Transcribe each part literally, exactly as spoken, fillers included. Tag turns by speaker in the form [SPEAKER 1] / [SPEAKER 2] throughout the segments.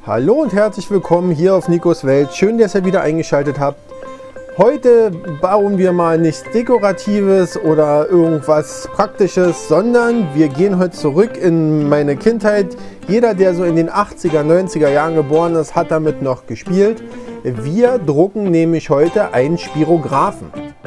[SPEAKER 1] Hallo und herzlich willkommen hier auf Nikos Welt. Schön, dass ihr wieder eingeschaltet habt. Heute bauen wir mal nichts Dekoratives oder irgendwas Praktisches, sondern wir gehen heute zurück in meine Kindheit. Jeder, der so in den achtziger, neunziger Jahren geboren ist, hat damit noch gespielt. Wir drucken nämlich heute einen Spirographen.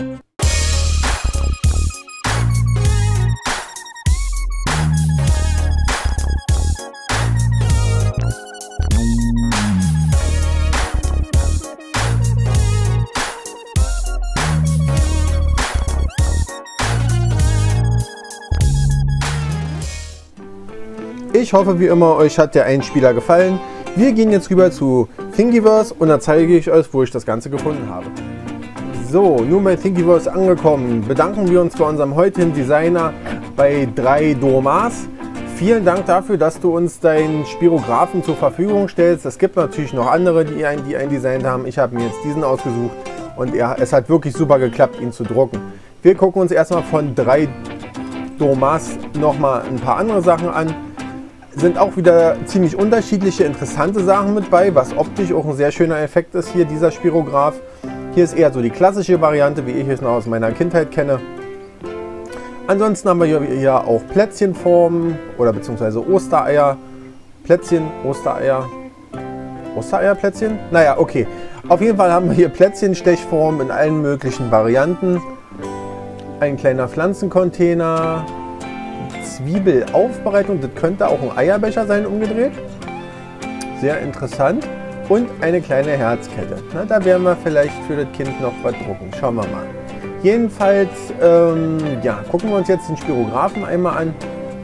[SPEAKER 1] Ich hoffe wie immer, euch hat der Einspieler gefallen. Wir gehen jetzt rüber zu Thingiverse und da zeige ich euch, wo ich das Ganze gefunden habe. So, nun bei Thingiverse angekommen, bedanken wir uns bei unserem heutigen Designer bei drei Domas. Vielen Dank dafür, dass du uns deinen Spirographen zur Verfügung stellst. Es gibt natürlich noch andere, die einen, die einen designt haben. Ich habe mir jetzt diesen ausgesucht und er, es hat wirklich super geklappt, ihn zu drucken. Wir gucken uns erstmal von drei Domas nochmal ein paar andere Sachen an. Sind auch wieder ziemlich unterschiedliche, interessante Sachen mit bei, was optisch auch ein sehr schöner Effekt ist hier, dieser Spirograph. Hier ist eher so die klassische Variante, wie ich es noch aus meiner Kindheit kenne. Ansonsten haben wir hier, hier auch Plätzchenformen oder beziehungsweise Ostereier. Plätzchen, Ostereier, Ostereierplätzchen? Naja, okay. Auf jeden Fall haben wir hier Plätzchenstechformen in allen möglichen Varianten. Ein kleiner Pflanzencontainer. Zwiebelaufbereitung, das könnte auch ein Eierbecher sein, umgedreht. Sehr interessant. Und eine kleine Herzkette. Na, da werden wir vielleicht für das Kind noch was drucken. Schauen wir mal. Jedenfalls, ähm, ja, gucken wir uns jetzt den Spirographen einmal an.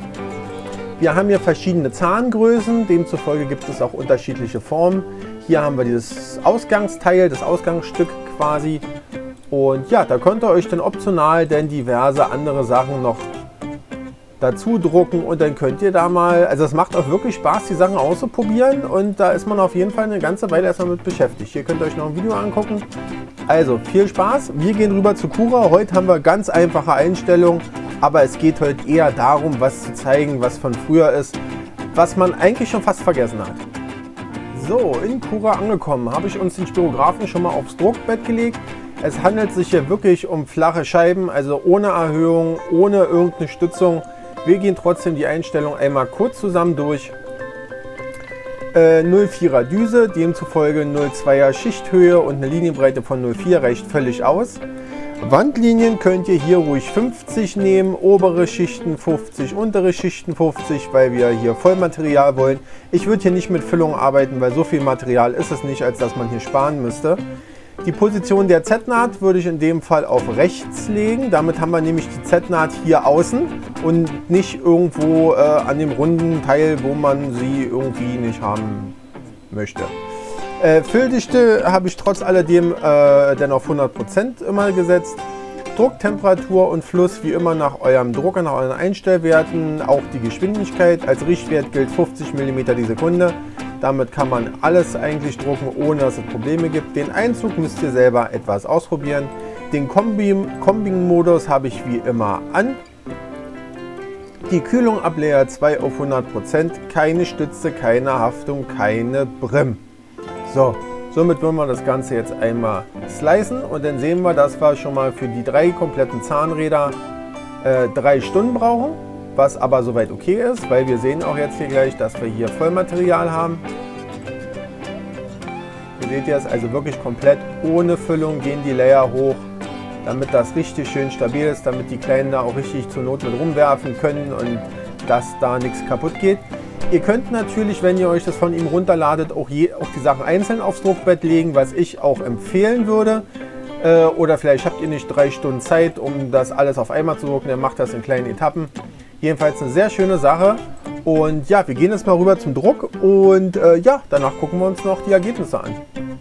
[SPEAKER 1] Wir haben hier verschiedene Zahngrößen, demzufolge gibt es auch unterschiedliche Formen. Hier haben wir dieses Ausgangsteil, das Ausgangsstück quasi. Und ja, da könnt ihr euch dann optional denn diverse andere Sachen noch dazu drucken und dann könnt ihr da mal, also es macht auch wirklich Spaß, die Sachen auszuprobieren und da ist man auf jeden Fall eine ganze Weile erstmal mit beschäftigt. Hier könnt ihr euch noch ein Video angucken. Also viel Spaß, wir gehen rüber zu Cura. Heute haben wir ganz einfache Einstellungen, aber es geht heute eher darum, was zu zeigen, was von früher ist, was man eigentlich schon fast vergessen hat. So, in Cura angekommen, habe ich uns den Spirographen schon mal aufs Druckbett gelegt. Es handelt sich hier wirklich um flache Scheiben, also ohne Erhöhung, ohne irgendeine Stützung. Wir gehen trotzdem die Einstellung einmal kurz zusammen durch. Äh, null Komma vierer Düse, demzufolge null Komma zweier Schichthöhe und eine Linienbreite von null Komma vier reicht völlig aus. Wandlinien könnt ihr hier ruhig fünfzig nehmen, obere Schichten fünfzig, untere Schichten fünfzig, weil wir hier Vollmaterial wollen. Ich würde hier nicht mit Füllung arbeiten, weil so viel Material ist es nicht, als dass man hier sparen müsste. Die Position der Z-Naht würde ich in dem Fall auf rechts legen. Damit haben wir nämlich die Z-Naht hier außen und nicht irgendwo äh, an dem runden Teil, wo man sie irgendwie nicht haben möchte. Äh, Fülldichte habe ich trotz alledem äh, dann auf hundert Prozent immer gesetzt. Drucktemperatur und Fluss wie immer nach eurem Drucker, nach euren Einstellwerten. Auch die Geschwindigkeit als Richtwert gilt fünfzig Millimeter die Sekunde. Damit kann man alles eigentlich drucken, ohne dass es Probleme gibt. Den Einzug müsst ihr selber etwas ausprobieren. Den Combing-Modus habe ich wie immer an. Die Kühlung ab Layer zwei auf hundert Prozent. Keine Stütze, keine Haftung, keine Brim. So, somit würden wir das Ganze jetzt einmal slicen. Und dann sehen wir, dass wir schon mal für die drei kompletten Zahnräder äh, drei Stunden brauchen. Was aber soweit okay ist, weil wir sehen auch jetzt hier gleich, dass wir hier Vollmaterial haben. Ihr seht jetzt also wirklich komplett ohne Füllung gehen die Layer hoch, damit das richtig schön stabil ist, damit die Kleinen da auch richtig zur Not mit rumwerfen können und dass da nichts kaputt geht. Ihr könnt natürlich, wenn ihr euch das von ihm runterladet, auch, je, auch die Sachen einzeln aufs Druckbett legen, was ich auch empfehlen würde. Äh, oder vielleicht habt ihr nicht drei Stunden Zeit, um das alles auf einmal zu drucken, dann macht das in kleinen Etappen. Jedenfalls eine sehr schöne Sache und ja, wir gehen jetzt mal rüber zum Druck und äh, ja, danach gucken wir uns noch die Ergebnisse an.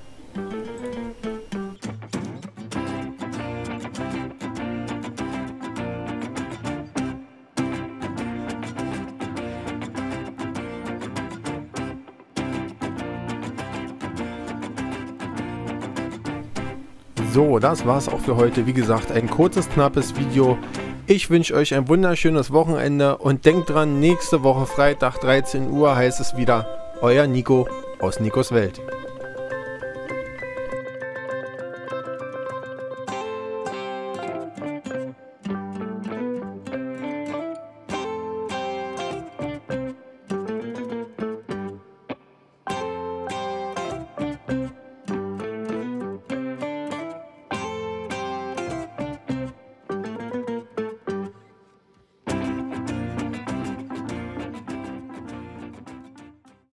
[SPEAKER 1] So, das war's auch für heute. Wie gesagt, ein kurzes, knappes Video. Ich wünsche euch ein wunderschönes Wochenende und denkt dran, nächste Woche Freitag dreizehn Uhr heißt es wieder, euer Nico. aus Nikos Welt.